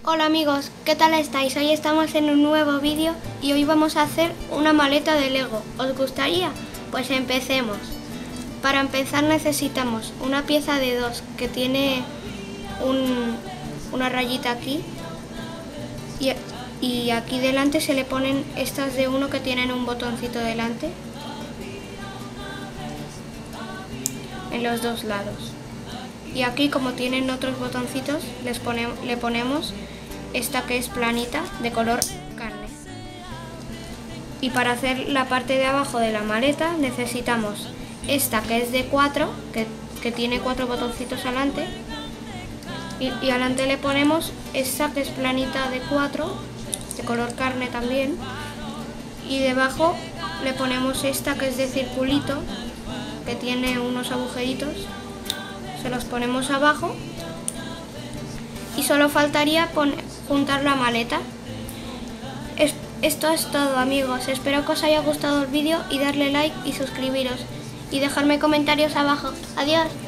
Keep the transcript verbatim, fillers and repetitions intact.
Hola amigos, ¿qué tal estáis? Hoy estamos en un nuevo vídeo y hoy vamos a hacer una maleta de Lego. ¿Os gustaría? Pues empecemos. Para empezar necesitamos una pieza de dos que tiene un, una rayita aquí y, y aquí delante se le ponen estas de uno que tienen un botoncito delante en los dos lados. Y aquí, como tienen otros botoncitos, les pone, le ponemos esta que es planita de color carne. Y para hacer la parte de abajo de la maleta necesitamos esta que es de cuatro, que, que tiene cuatro botoncitos adelante. Y, y adelante le ponemos esta que es planita de cuatro, de color carne también. Y debajo le ponemos esta que es de circulito, que tiene unos agujeritos. Se los ponemos abajo y solo faltaría poner, juntar la maleta. Es, esto es todo amigos, espero que os haya gustado el vídeo y darle like y suscribiros y dejarme comentarios abajo. Adiós.